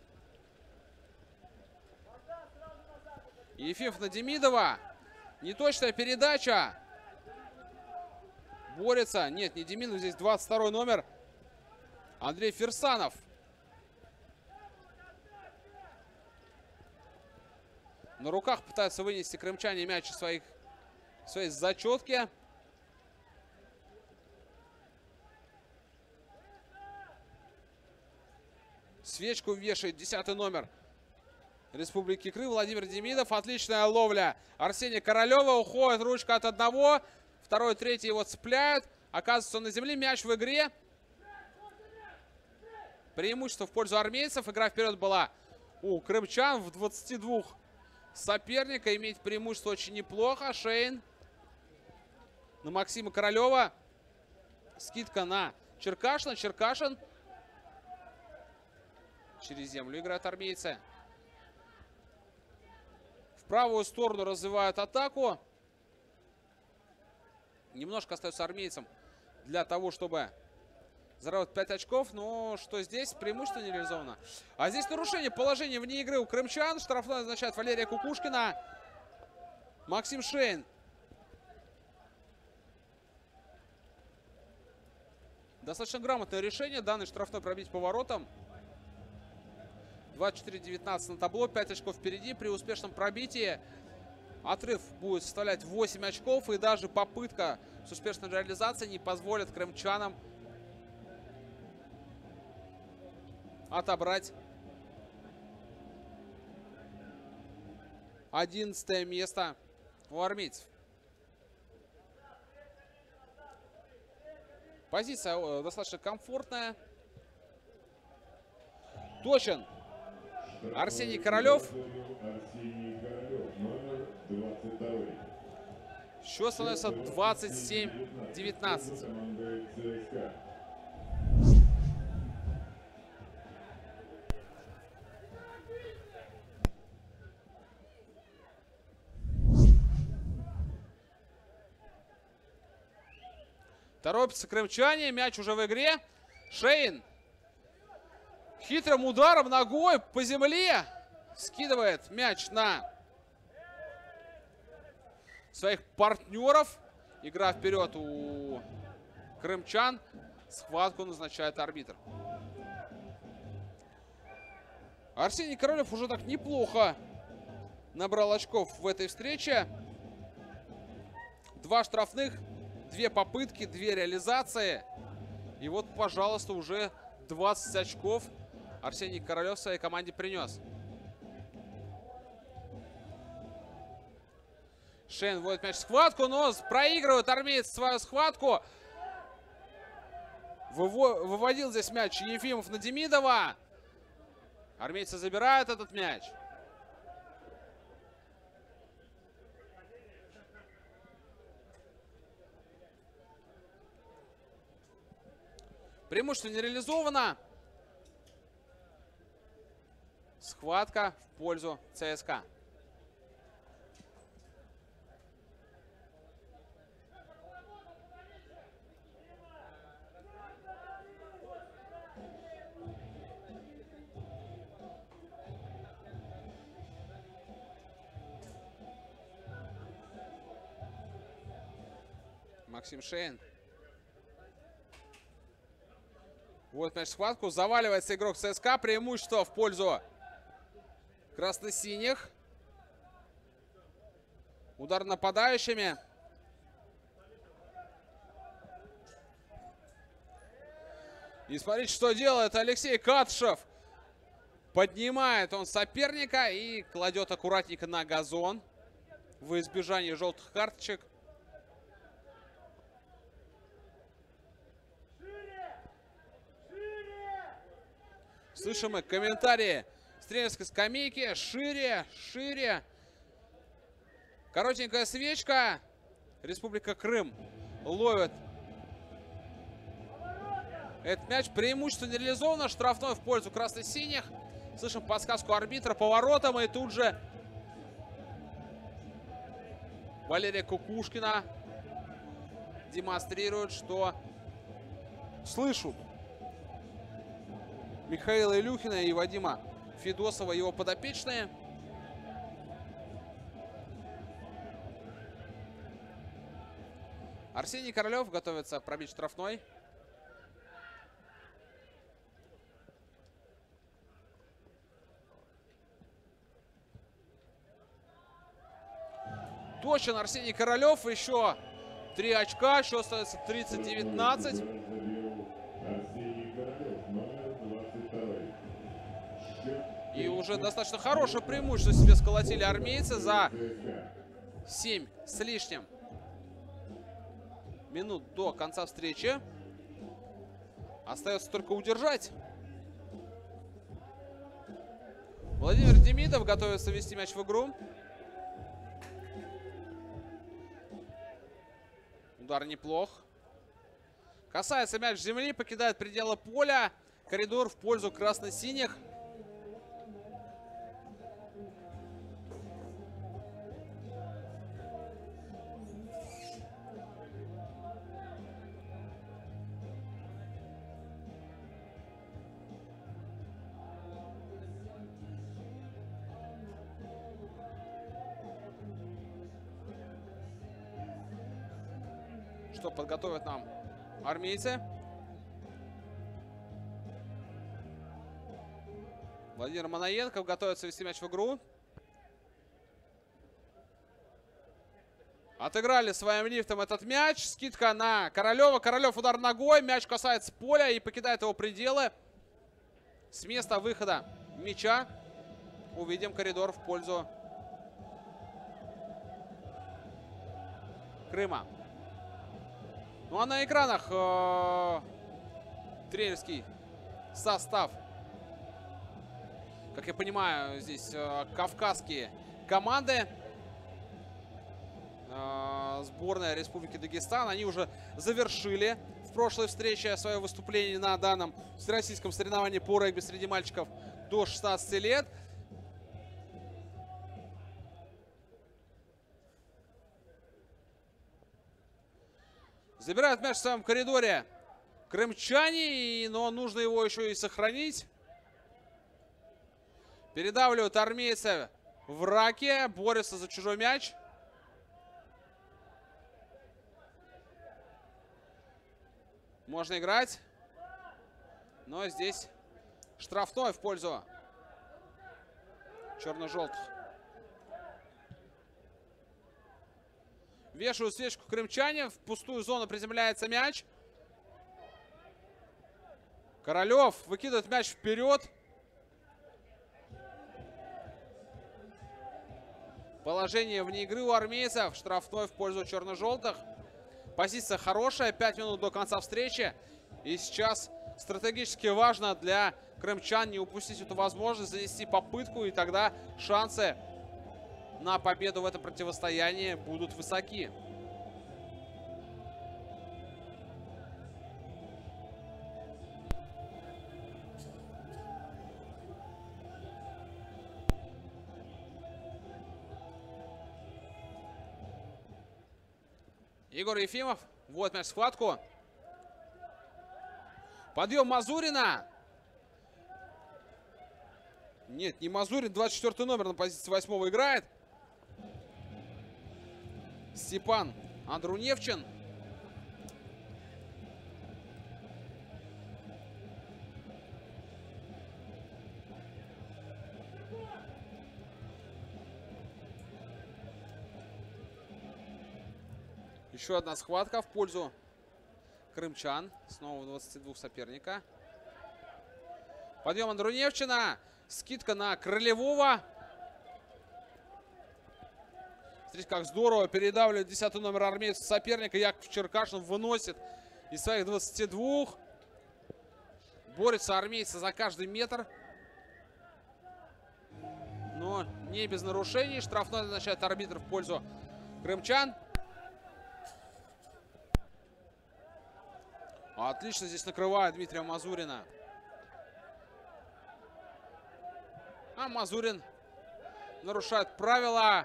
Ефимов на Демидова. Неточная передача. Борется. Нет, не Демидов, здесь 22 номер. Андрей Ферсанов. На руках пытаются вынести крымчане мяч из своей зачетки. Свечку вешает 10-й номер Республики Крым Владимир Демидов. Отличная ловля Арсения Королева. Уходит ручка от одного. Второй, третий его цепляют. Оказывается, он на земле. Мяч в игре. Преимущество в пользу армейцев. Игра вперед была у крымчан. В 22 соперника. Иметь преимущество очень неплохо. Шейн на Максима Королева. Скидка на Черкашина. Черкашин. Через землю играют армейцы. В правую сторону развивают атаку. Немножко остается армейцам для того, чтобы заработать 5 очков. Но что здесь? Преимущество не реализовано. А здесь нарушение положения вне игры у крымчан. Штрафной назначает Валерия Кукушкина. Максим Шейн. Достаточно грамотное решение. Данный штрафной пробить по воротам. 24-19 на табло, 5 очков впереди. При успешном пробитии отрыв будет составлять 8 очков. И даже попытка с успешной реализацией не позволит крымчанам отобрать 11 место у армейцев. Позиция достаточно комфортная. Точен Арсений Королев. Счет становится 27-19. Торопятся крымчане. Мяч уже в игре. Шейн хитрым ударом ногой по земле скидывает мяч на своих партнеров. Игра вперед у крымчан. Схватку назначает арбитр. Арсений Королев уже так неплохо набрал очков в этой встрече. 2 штрафных, 2 попытки, 2 реализации. И вот, пожалуйста, уже 20 очков Арсений Королев своей команде принес. Шейн вводит мяч в схватку, но проигрывает армеец свою схватку. Выводил здесь мяч Ефимов на Демидова. Армейцы забирают этот мяч. Преимущество не реализовано. Схватка в пользу ЦСКА. Максим Шейн. Вот мяч в схватку. Заваливается игрок ЦСКА. Преимущество в пользу красно-синих. Удар нападающими. И смотрите, что делает Алексей Катышев. Поднимает он соперника и кладет аккуратненько на газон в избежание желтых карточек. Слышим мы комментарии с тренерской скамейки. Шире, шире. Коротенькая свечка. Республика Крым ловит этот мяч. Преимущество не реализовано. Штрафной в пользу красно-синих. Слышим подсказку арбитра поворотом. И тут же Валерия Кукушкина демонстрирует, что слышу Михаила Илюхина и Вадима Федосова, его подопечные. Арсений Королев готовится пробить штрафной. Точен Арсений Королев. Еще 3 очка. Еще остается 30-19. И уже достаточно хорошее преимущество себе сколотили армейцы за 7 с лишним минут до конца встречи. Остается только удержать. Владимир Демидов готовится ввести мяч в игру. Удар неплох. Касается мяч земли, покидает пределы поля. Коридор в пользу красно-синих. Что подготовят нам армейцы. Владимир Манаенков готовится ввести мяч в игру. Отыграли своим лифтом этот мяч. Скидка на Королева. Королев удар ногой. Мяч касается поля и покидает его пределы. С места выхода мяча увидим коридор в пользу Крыма. Ну а на экранах тренерский состав. Как я понимаю, здесь кавказские команды. Сборная Республики Дагестан. Они уже завершили в прошлой встрече свое выступление на данном всероссийском соревновании по регби среди мальчиков до 16 лет. Забирают мяч в своем коридоре крымчане, но нужно его еще и сохранить. Передавливают армейцы в раке, борются за чужой мяч. Можно играть, но здесь штрафной в пользу черно-желтых. Вешают свечку крымчане. В пустую зону приземляется мяч. Королев выкидывает мяч вперед. Положение вне игры у армейцев. Штрафной в пользу черно-желтых. Позиция хорошая. 5 минут до конца встречи. И сейчас стратегически важно для крымчан не упустить эту возможность, занести попытку. И тогда шансы на победу в этом противостоянии будут высоки. Егор Ефимов. Вот мяч в схватку. Подъем Мазурина. Нет, не Мазурин. 24 номер на позиции 8 играет. Степан Андруневчин. Еще одна схватка в пользу крымчан. Снова 22 соперника. Подъем Андруневчина. Скидка на Крылевого. Смотрите, как здорово передавливает 10-й номер армейцев соперника. Яков Черкашин выносит из своих 22. Борются армейцы за каждый метр. Но не без нарушений. Штрафной назначает арбитр в пользу крымчан. Отлично здесь накрывает Дмитрия Мазурина. А Мазурин нарушает правила.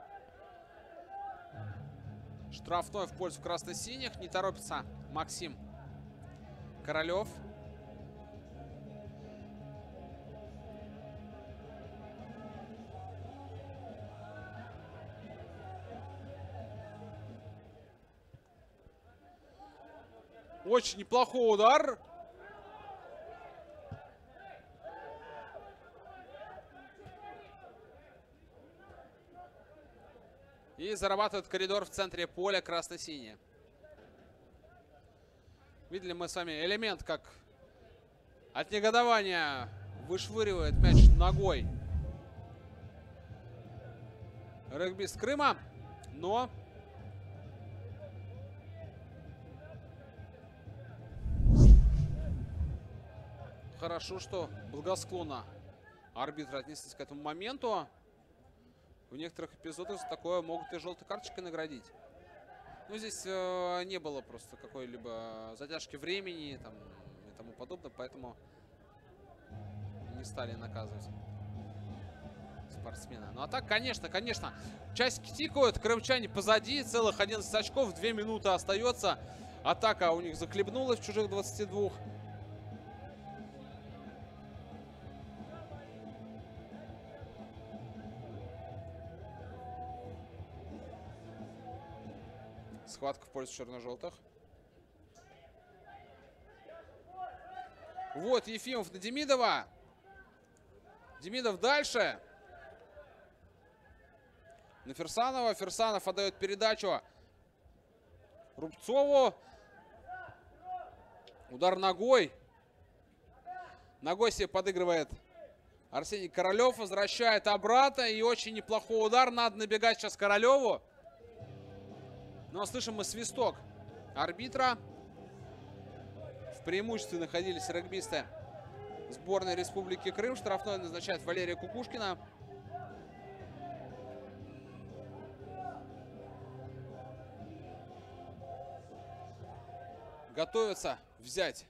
Штрафной в пользу красно-синих. Не торопится Максим Королев. Очень неплохой удар. И зарабатывает коридор в центре поля красно-синие. Видели мы с вами элемент, как от негодования вышвыривает мяч ногой регбист Крыма. Но хорошо, что благосклонно арбитры отнеслись к этому моменту. В некоторых эпизодах за такое могут и желтой карточкой наградить. Ну, здесь не было просто какой-либо задержки времени там, и тому подобное, поэтому не стали наказывать спортсмена. Ну, а так, конечно, часики тикают, крымчане позади, целых 11 очков, 2 минуты остается. Атака у них захлебнулась в чужих 22. Схватка в пользу черно-желтых. Вот Ефимов на Демидова. Демидов дальше. На Ферсанова. Ферсанов отдает передачу Рубцову. Удар ногой. Ногой себе подыгрывает Арсений Королев. Возвращает обратно. И очень неплохой удар. Надо набегать сейчас Королеву. Но слышим мы свисток арбитра. В преимуществе находились регбисты сборной Республики Крым. Штрафной назначает Валерия Кукушкина. Готовится взять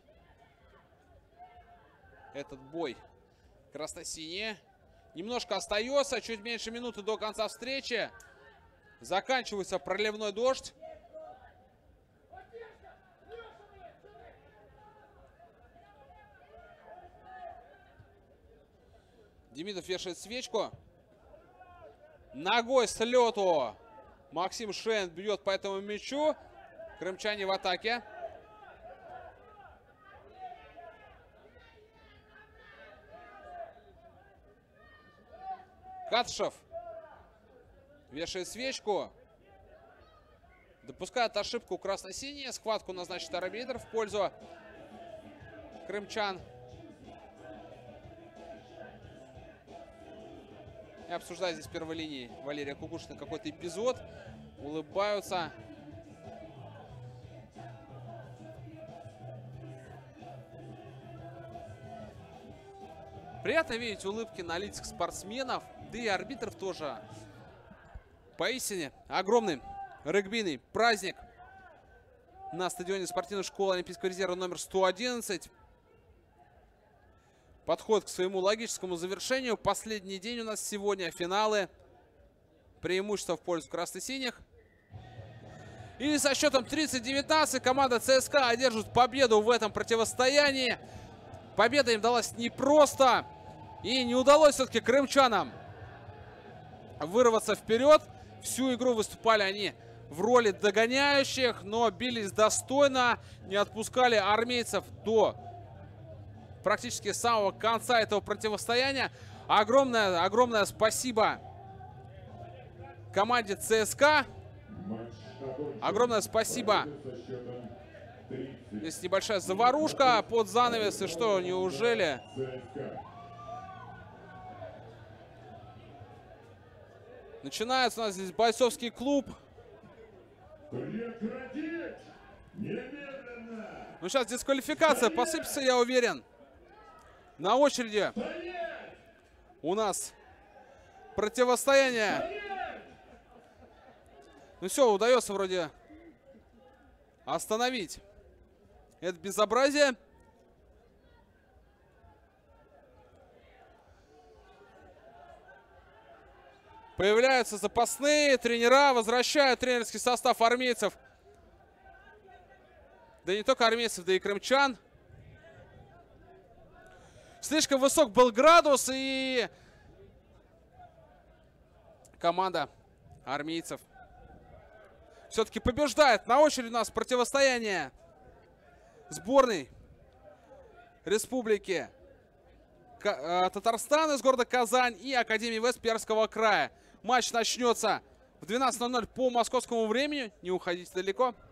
этот бой красно-синие. Немножко остается. Чуть меньше минуты до конца встречи. Заканчивается проливной дождь. Демидов вешает свечку. Ногой с лету Максим Шейн бьет по этому мячу. Крымчане в атаке. Катышев вешает свечку. Допускает ошибку красно-синие. Схватку назначит арбитр в пользу крымчан. И обсуждают здесь в первой линии Валерия Кукушкина какой-то эпизод. Улыбаются. Приятно видеть улыбки на лицах спортсменов. Да и арбитров тоже. Поистине огромный регбийный праздник на стадионе спортивной школы Олимпийского резерва номер 111. Подходит к своему логическому завершению. Последний день у нас сегодня. Финалы. Преимущество в пользу красно-синих. И со счетом 30-19 команда ЦСКА одержит победу в этом противостоянии. Победа им далась непросто. И не удалось все-таки крымчанам вырваться вперед. Всю игру выступали они в роли догоняющих, но бились достойно. Не отпускали армейцев до практически самого конца этого противостояния. Огромное спасибо команде ЦСКА. Огромное спасибо. Здесь небольшая заварушка под занавес. И что, неужели Начинается у нас здесь бойцовский клуб. Прекратить! Немедленно! Ну, сейчас дисквалификация посыпется, я уверен. На очереди у нас противостояние. Ну все, удается вроде остановить это безобразие. Появляются запасные тренера, возвращают тренерский состав армейцев. Да не только армейцев, да и крымчан. Слишком высок был градус, и команда армейцев все-таки побеждает. На очереди у нас противостояние сборной Республики Татарстан из города Казань и Академии ВЭС Пермского края. Матч начнется в 12:00 по московскому времени. Не уходите далеко.